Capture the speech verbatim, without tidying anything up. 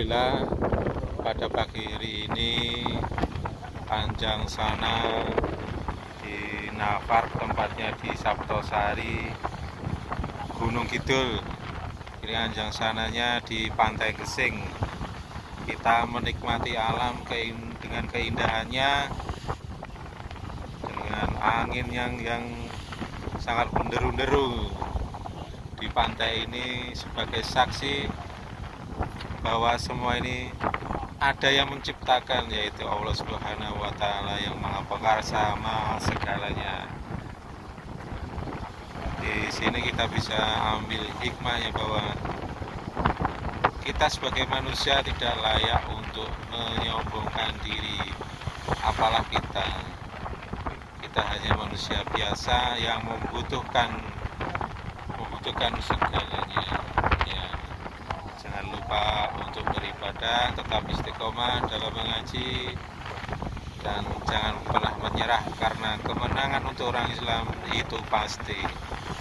Alhamdulillah pada pagi hari ini Anjang Sana di Nafar, tempatnya di Saptosari, Gunung Kidul. Ini Anjang Sananya di Pantai Gesing. Kita menikmati alam dengan keindahannya, dengan angin yang yang sangat menderu-deru di pantai ini, sebagai saksi bahwa semua ini ada yang menciptakan, yaitu Allah Subhanahu wa Ta'ala yang Maha Perkasa, Maha segalanya. Di sini kita bisa ambil hikmahnya bahwa kita sebagai manusia tidak layak untuk menyombongkan diri, apalah kita. Kita hanya manusia biasa yang membutuhkan membutuhkan segalanya. Ya. Jangan lupa untuk beribadah, tetap istiqomah dalam mengaji, dan jangan pernah menyerah, karena kemenangan untuk orang Islam itu pasti.